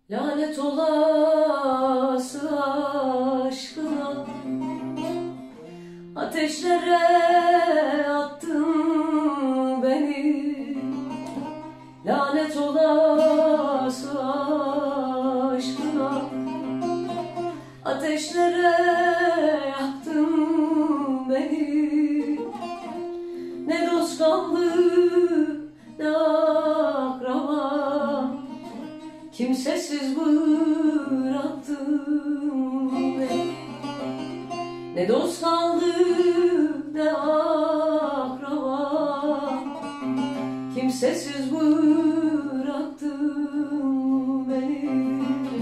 Lanet olası aşkına, ateşlere attın beni. Lanet olası aşkına, ateşlere yaktın beni. Ne dost kaldı ne akraba, kimsesiz bıraktın beni. Ne dost kaldı ne akraba, kimsesiz bıraktın beni.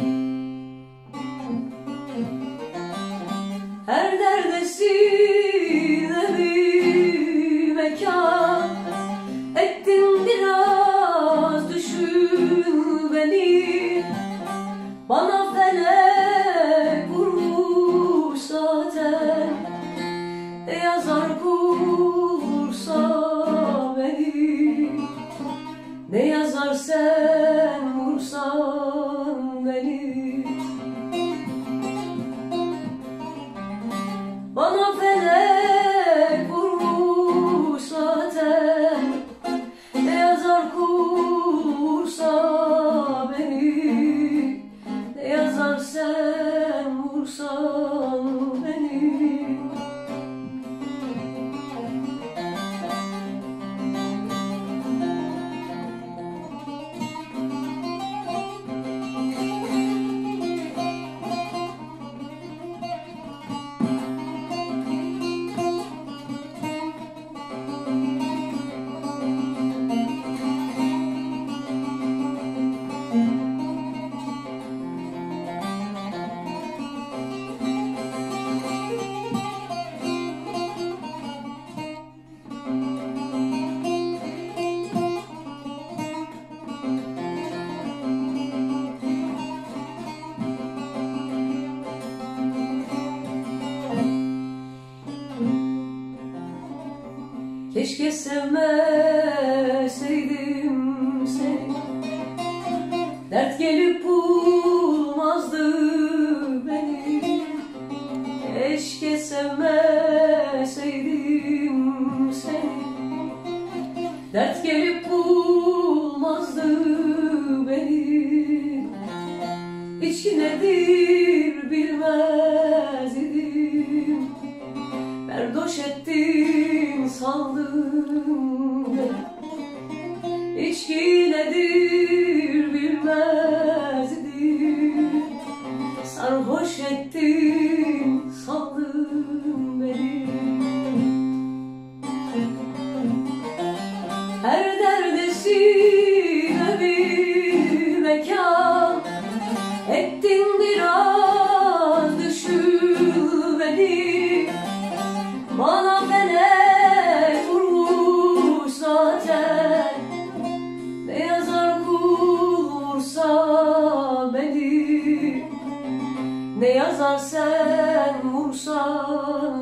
Her derdesine bir mekan ettin, biraz düşün beni. Bana felek vurmuş zaten, ne yazar kursa beni. Ne yazar sen vursan beni. Bana felek vurmuş zaten, ne yazar kursa beni. Ne yazar sen vursan beni. Keşke sevmeseydim seni, dert gelip bulmazdı beni. Keşke sevmeseydim seni, dert gelip bulmazdı beni. İçki nedir bilmez idim, berdoş ettin sandım beni. İçki nedir bilmez idim, sarhoş ettin sandım beni. Her derdesine bir mekan ettin, biraz düşün beni. Bana felek vurmuş zaten, ne yazar kursa beni. Ne yazar sen vursan